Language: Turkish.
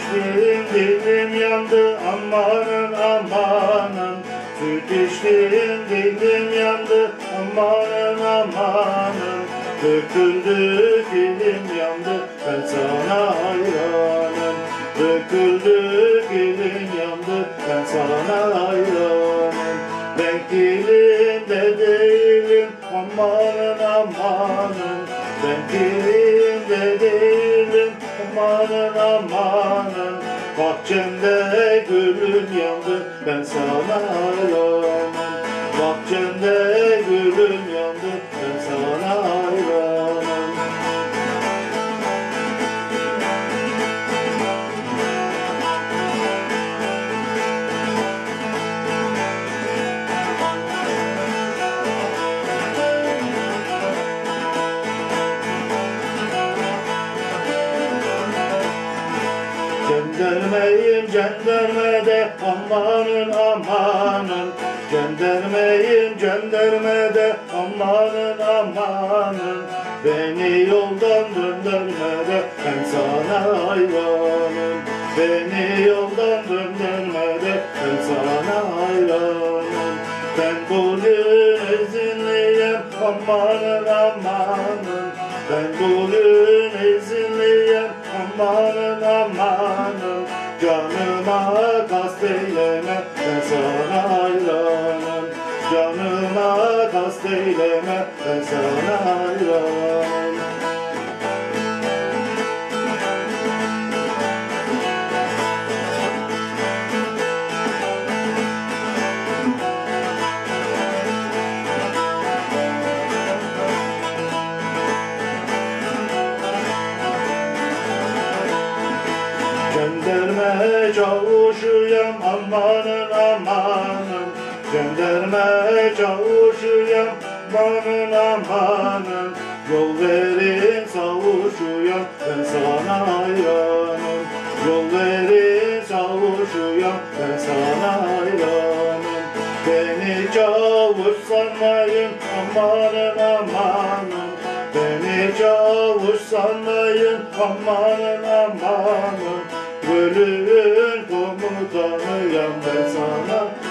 içtim dilim yandı amanın amanın. Süt içtim dilim yandı amanın amanın. Döküldü dilim yandı ben sana hayranım. Döküldü dilim yandı ben sana hayranım. Ben kilinde değilim amanın amanın. Ben kilinde değilim amanın amanın. Bahçemde gülün yandı ben sana hayranım. Bahçemde gülün yandı ben sana hayranım. Cendermeyim cendermede amanın amanın. Cendermeyim cendermede amanın amanın. Beni yoldan döndürmede ben sana hayranım. Beni yoldan döndürmede ben sana hayranım. Ben bugün izinliyim amanın amanın. Ben bugün izinliyim amanın amanın. Canıma kast eyleme ben sana hayranım. Canıma kast eyleme ben sana hayranım. Cenderme çavuşuyam amanın amanın. Cenderme çavuşuyam amanın amanın. Yol verin savuşuyam ben sana hayranım. Yol verin savuşuyam ben sana hayranım. Beni çavuş sanmayın amanın amanın. Beni çavuş sanmayın amanın amanın. Bölüğün komutanıyım ben sana